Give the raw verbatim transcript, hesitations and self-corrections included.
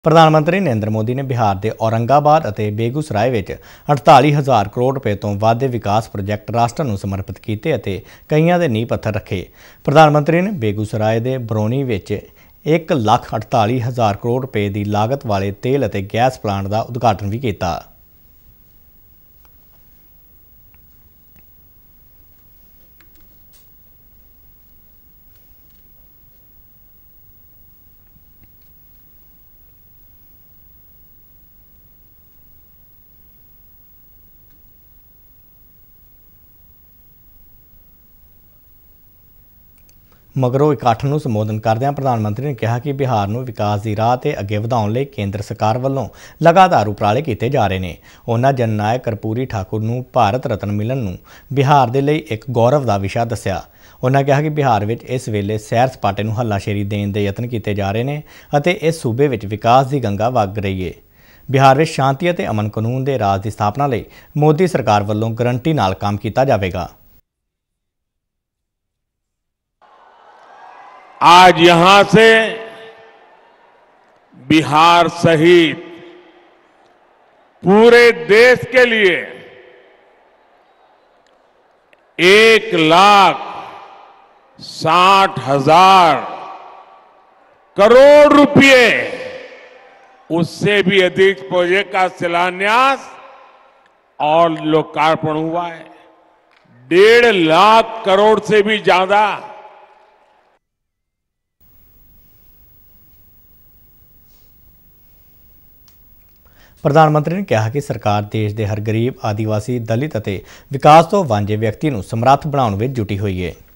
प्रधानमंत्री नरेंद्र मोदी ने बिहार के औरंगाबाद और बेगूसराय में अड़ताली हज़ार करोड़ रुपए तो वध के विकास प्रोजैक्ट राष्ट्र को समर्पित किए और कईयां के नींह पत्थर रखे। प्रधानमंत्री ने बेगूसराय के बरौनी में एक लाख अड़ताली हज़ार करोड़ रुपए की लागत वाले तेल और गैस प्लांट का उद्घाटन भी किया। मगरों इकट्ठ में संबोधन करदਿਆਂ प्रधानमंत्री ने कहा कि बिहार में विकास की राह से अगे ਵਧਾਉਣ ਲਈ केंद्र सरकार वालों लगातार उपराले किए जा रहे हैं। उन्होंने जननायक कर्पूरी ठाकुर को भारत रत्न मिलण नूं बिहार के लिए एक गौरव का विषय दस्या। उन्होंने कहा कि बिहार में इस वेले सैर सपाटे को हलाशेरी देने के यत्न किए जा रहे हैं और इस सूबे में विकास की गंगा वग रही है। बिहार में शांति और अमन कानून के राज की स्थापना लिए मोदी सरकार वालों गारंटी नाल काम किया जाएगा। आज यहां से बिहार सहित पूरे देश के लिए एक लाख साठ हजार करोड़ रुपए उससे भी अधिक प्रोजेक्ट का शिलान्यास और लोकार्पण हुआ है। डेढ़ लाख करोड़ से भी ज्यादा प्रधानमंत्री ने कहा कि सरकार देश के हर गरीब आदिवासी दलित और विकास तो वांझे व्यक्ति को समर्थ बनाने में जुटी हुई है।